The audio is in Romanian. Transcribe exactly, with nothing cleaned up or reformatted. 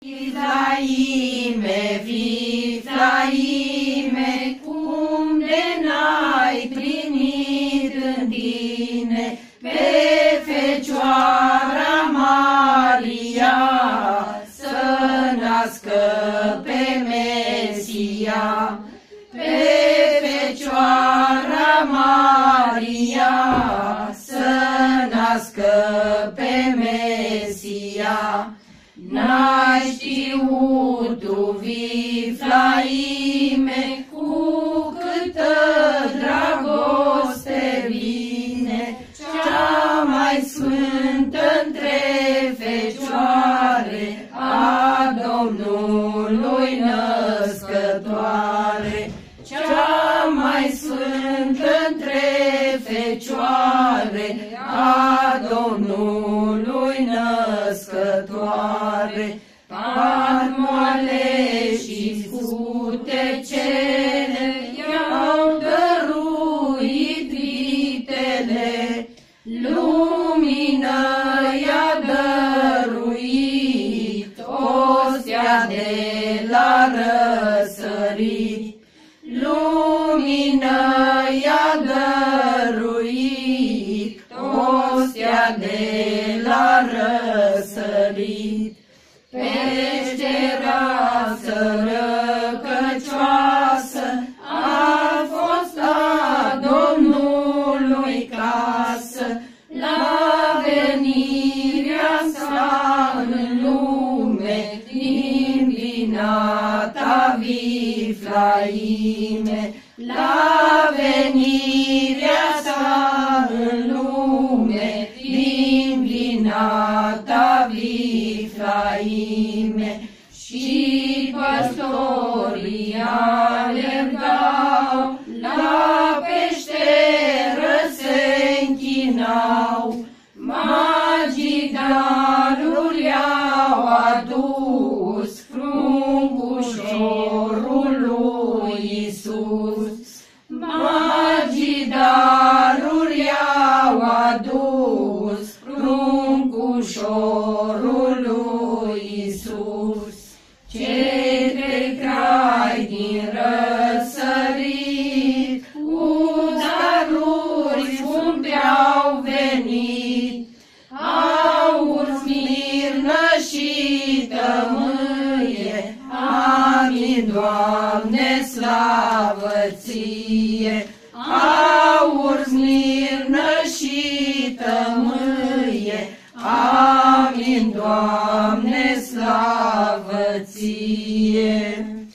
Viflaime, Viflaime, cum de n-ai primit în tine pe Fecioara Maria să nască pe Mesia, pe Fecioara Maria să nască pe Mesia. N-ai știut tu, Viflaime, cu câtă dragoste vine cea mai sfântă între fecioare a Domnului născătoare, cea mai sfântă între fecioare a Domnului născătoare. Palmoale și scutecele i-au dăruit vitele, lumină i-a dăruit ostea de la răsărit, lumină i-a dăruit ostea de la răsărit. Peștera sărăcăcioasă a fost a Domnului casă, la venirea sa în lume, din vinata Viflaime, la venirea sa în lume, din vinata Viflaime. Și păstorii alergau, la peșteră se închinau, magii daruri i-au adus fruncușorul lui Iisus. Magii daruri i-au adus fruncușorul lui Iisus. Cei trei crai din răsărit cu daruri scumpe au venit, aur, smirnă și tămâie. Amin, Doamne, slavă Ție! Aur, smirnă și tămâie. Amin, Doamne, slavă Ție!